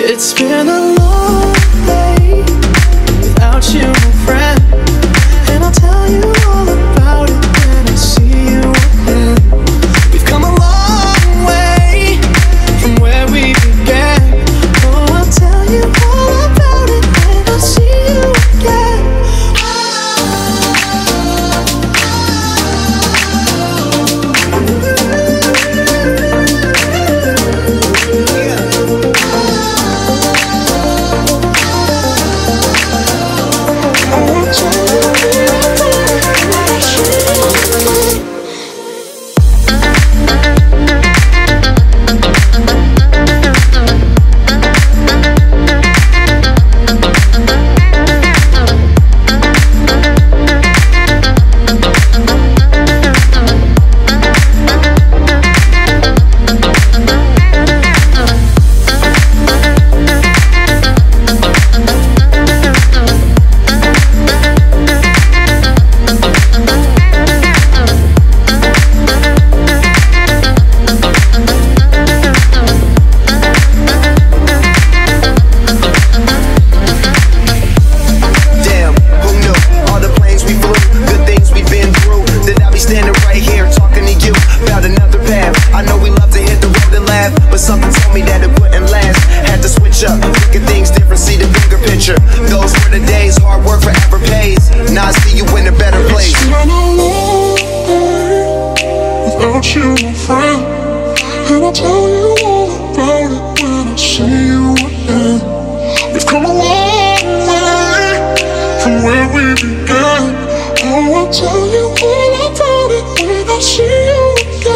It's been a long day without you, my friend, and I'll tell you all about it when I see you again. We've come a long way from where we began. Oh, I'll tell you all about it when I see you again. But something told me that it wouldn't last. Had to switch up, look at things different, see the bigger picture. Those were the days, hard work forever pays. Now I see you in a better place. It's been a long day without you, my friend, and I'll tell you all about it when I see you again. We've come a long way from where we began. Oh, I'll tell you all about it when I see you again.